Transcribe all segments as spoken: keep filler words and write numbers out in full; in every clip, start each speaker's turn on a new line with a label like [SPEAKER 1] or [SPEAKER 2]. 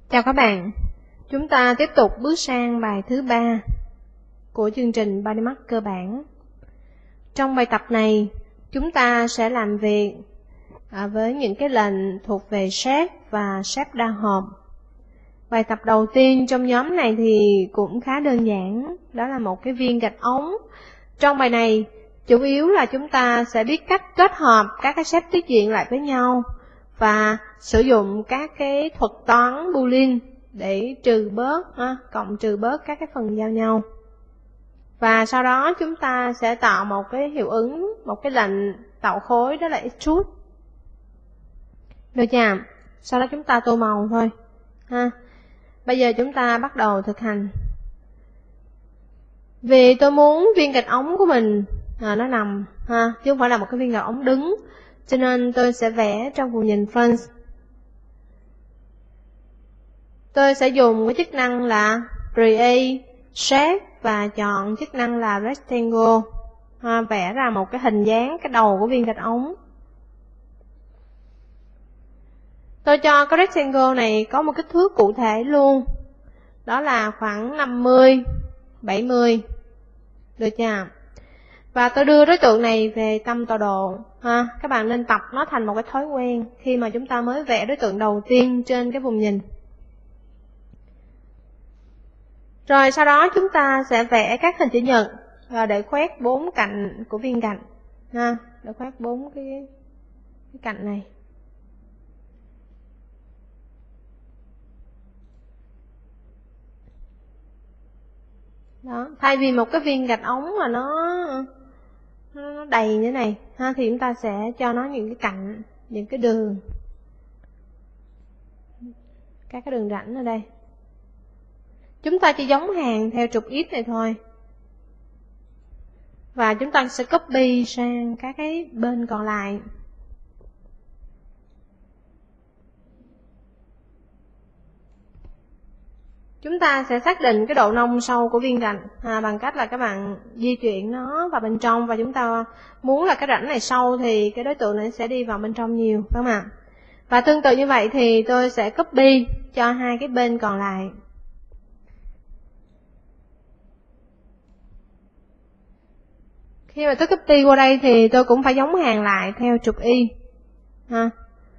[SPEAKER 1] Chào các bạn, chúng ta tiếp tục bước sang bài thứ ba của chương trình Bodymark cơ bản. Trong bài tập này, chúng ta sẽ làm việc à, với những cái lệnh thuộc về shape và shape đa hộp. Bài tập đầu tiên trong nhóm này thì cũng khá đơn giản, đó là một cái viên gạch ống. Trong bài này, chủ yếu là chúng ta sẽ biết cách kết hợp các cái shape tiết diện lại với nhau và sử dụng các cái thuật toán Boolean để trừ bớt, à, cộng trừ bớt các cái phần giao nhau. Và sau đó chúng ta sẽ tạo một cái hiệu ứng, một cái lệnh tạo khối, đó là extrude. Được chưa? Sau đó chúng ta tô màu thôi. Ha. Bây giờ chúng ta bắt đầu thực hành. Vì tôi muốn viên gạch ống của mình à, nó nằm, ha, chứ không phải là một cái viên gạch ống đứng, cho nên tôi sẽ vẽ trong vùng nhìn front. Tôi sẽ dùng cái chức năng là Create Shape và chọn chức năng là Rectangle, à, vẽ ra một cái hình dáng cái đầu của viên gạch ống. Tôi cho cái rectangle này có một kích thước cụ thể luôn, đó là khoảng năm mươi, bảy mươi. Được chưa? Và tôi đưa đối tượng này về tâm tọa độ. Ha, các bạn nên tập nó thành một cái thói quen khi mà chúng ta mới vẽ đối tượng đầu tiên trên cái vùng nhìn. Rồi sau đó chúng ta sẽ vẽ các hình chữ nhật và để khoét bốn cạnh của viên gạch. Ha, để khoét bốn cái, cái cạnh này. Đó, thay vì một cái viên gạch ống mà nó nó đầy như thế này, ha, thì chúng ta sẽ cho nó những cái cạnh, những cái đường, các cái đường rãnh ở đây. Chúng ta chỉ giống hàng theo trục X này thôi. Và chúng ta sẽ copy sang các cái bên còn lại. Chúng ta sẽ xác định cái độ nông sâu của viên gạch à, bằng cách là các bạn di chuyển nó vào bên trong, và chúng ta muốn là cái rãnh này sâu thì cái đối tượng này sẽ đi vào bên trong nhiều, phải không ạ? Và tương tự như vậy thì tôi sẽ copy cho hai cái bên còn lại. Khi mà tôi copy qua đây thì tôi cũng phải giống hàng lại theo trục Y. Ha.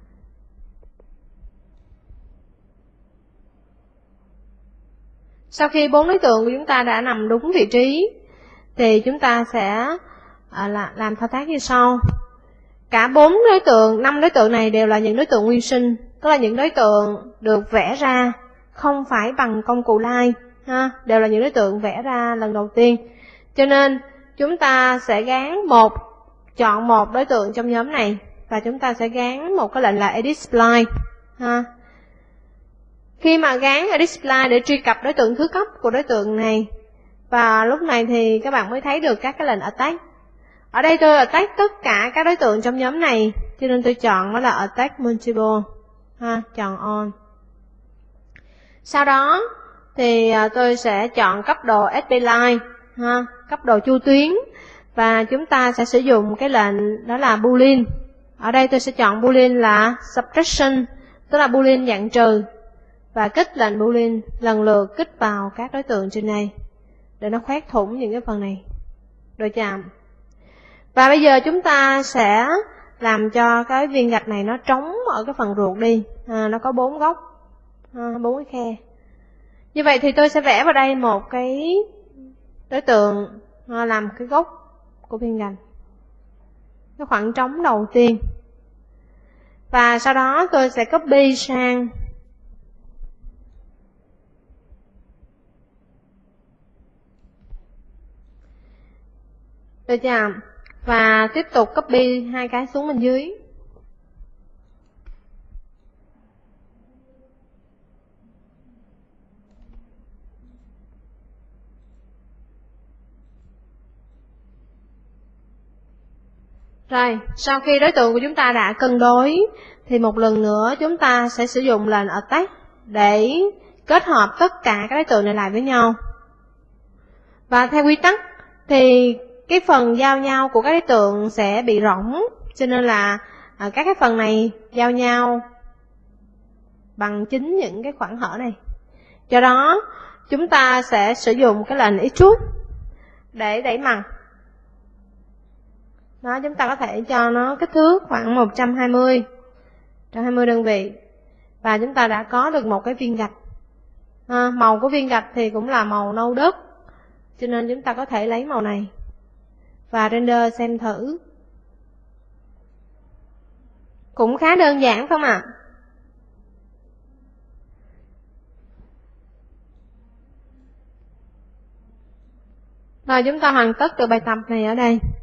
[SPEAKER 1] Sau khi bốn đối tượng của chúng ta đã nằm đúng vị trí thì chúng ta sẽ à, là, làm thao tác như sau. Cả bốn đối tượng, năm đối tượng này đều là những đối tượng nguyên sinh, tức là những đối tượng được vẽ ra không phải bằng công cụ line, ha, đều là những đối tượng vẽ ra lần đầu tiên. Cho nên chúng ta sẽ gán một, chọn một đối tượng trong nhóm này và chúng ta sẽ gán một cái lệnh là edit spline. Ha. Khi mà gán edit spline để truy cập đối tượng thứ cấp của đối tượng này, và lúc này thì các bạn mới thấy được các cái lệnh attack. Ở đây tôi attack tất cả các đối tượng trong nhóm này, cho nên tôi chọn đó là attack multiple. Ha, chọn on. Sau đó thì tôi sẽ chọn cấp độ ét pê line, ha, cấp độ chu tuyến, và chúng ta sẽ sử dụng cái lệnh đó là boolean. Ở đây tôi sẽ chọn boolean là subtraction, tức là boolean dạng trừ, và kích lệnh boolean lần lượt kích vào các đối tượng trên này để nó khoét thủng những cái phần này. Được chưa? Và bây giờ chúng ta sẽ làm cho cái viên gạch này nó trống ở cái phần ruột đi, à, nó có bốn góc, à, bốn cái khe. Như vậy thì tôi sẽ vẽ vào đây một cái đối tượng à, làm cái gốc của viên gạch, cái khoảng trống đầu tiên. Và sau đó tôi sẽ copy sang được chưa? Và tiếp tục copy hai cái xuống bên dưới. Rồi, sau khi đối tượng của chúng ta đã cân đối thì một lần nữa chúng ta sẽ sử dụng lệnh attack để kết hợp tất cả các đối tượng này lại với nhau. Và theo quy tắc thì cái phần giao nhau của các đối tượng sẽ bị rỗng, cho nên là à, các cái phần này giao nhau bằng chính những cái khoảng hở này. Do đó chúng ta sẽ sử dụng cái lệnh extrude để đẩy mặt. Đó, chúng ta có thể cho nó kích thước khoảng một trăm hai mươi đơn vị. Và chúng ta đã có được một cái viên gạch. À, màu của viên gạch thì cũng là màu nâu đất, cho nên chúng ta có thể lấy màu này và render xem thử. Cũng khá đơn giản phải không ạ? Rồi chúng ta hoàn tất được bài tập này ở đây.